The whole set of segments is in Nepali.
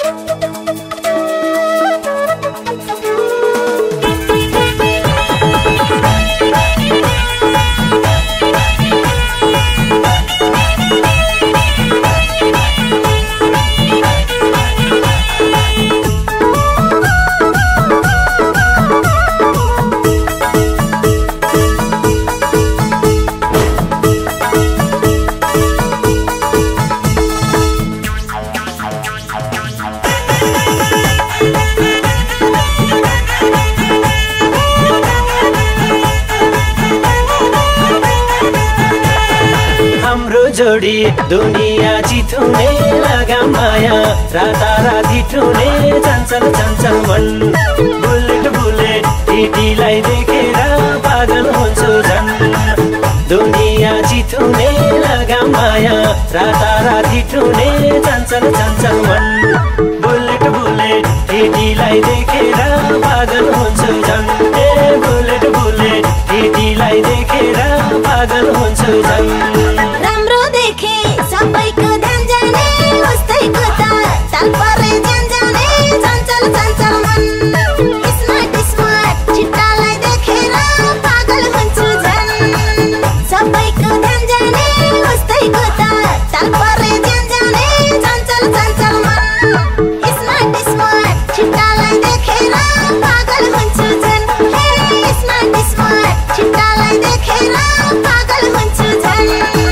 जोडी दुनिया जितुने लगाम माया राताराती ठुने चञ्चल चञ्चल मन बुलेट बुलेट टिटीलाई देखेर पागल हुन्छु झन् दुनिया जितुने लगाम माया राताराती ठुने चञ्चल चञ्चल मन बुलेट बुलेट टिटीलाई देखेर पागल हुन्छु झन् ए बुलेट बुलेट टिटीलाई देखेर पागल हुन्छु झन् सबैको ध्यान जाने उस्तैको ताल परे जान जाने चञ्चल चञ्चल मन स्मार्ट स्मार्ट छिट्टालाई देखेर पागल हुन्छु झन् सबैको ध्यान जाने उस्तैको ताल परे जान जाने चञ्चल चञ्चल मन स्मार्ट स्मार्ट छिट्टालाई देखेर पागल हुन्छु झन् हे स्मार्ट स्मार्ट छिट्टालाई देखेर पागल हुन्छु झन्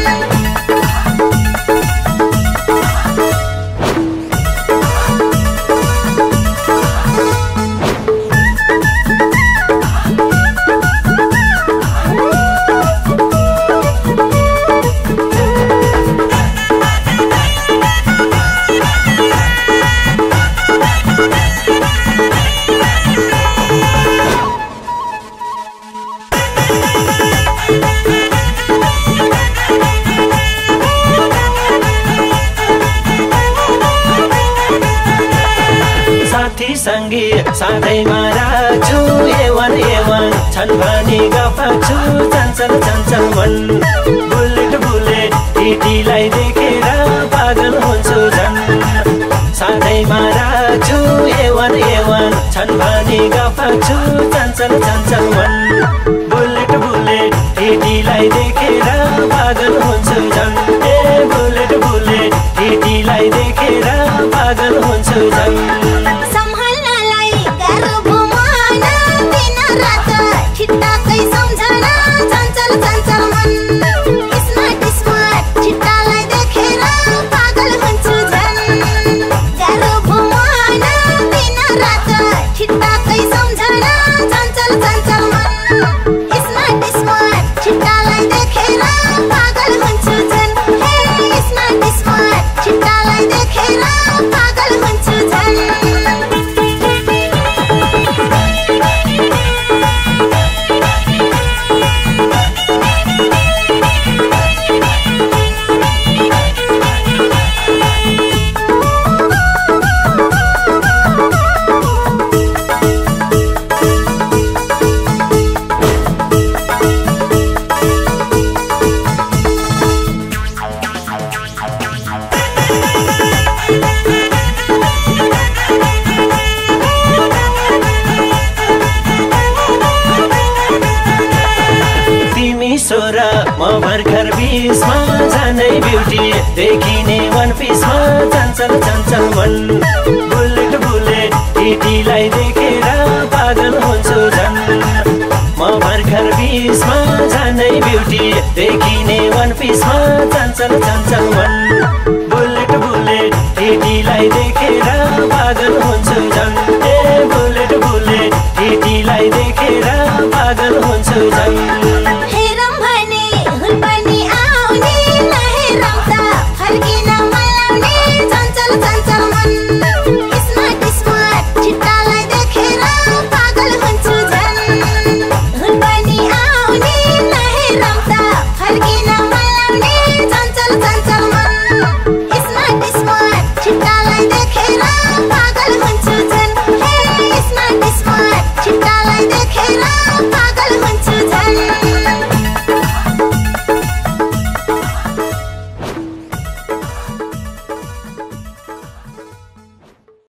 सँगै साथैमा राख्छु एवन छन् भने गफाछु चञ्चल चञ्चल मन बुलेट बुलेट टिटीलाई देखेर पागल हुन्छु झन् साथैमा राख्छु एवन छन् भने गफाछु चञ्चल चञ्चल मन बुलेट बुलेट टिटीलाई देखेर पागल हुन्छु झन् ए बुलेट बुलेट टिटीलाई देखेर पागल हुन्छु झन् छिट्टाकै सम्झना चञ्चल चञ्चल मन स्मार्ट स्मार्ट छिट्टालाई देखेर पागल हुन्छु झन् गाह्रो भुवन दिन रात छिट्टाकै सम्झना चञ्चल चञ्चल मन स्मार्ट स्मार्ट छिट्टालाई देखेर पागल हुन्छु झन् हे स्मार्ट स्मार्ट छिट्टालाई देखेर पागल हुन्छु झन् म भर्खर बिचमा जानै ब्युटी देखिने वन पिसमा चञ्चल चञ्चल मन बुलेट बुलेट टिटीलाई देखेर पागल हुन्छु झन् म भर्खर बिचमा जानै ब्युटी देखिने वन पिसमा चञ्चल चञ्चल मन बुलेट बुलेट टिटीलाई देखेर पागल हुन्छु झन् ए बुलेट बुलेट टिटीलाई देखेर पागल हुन्छु झन्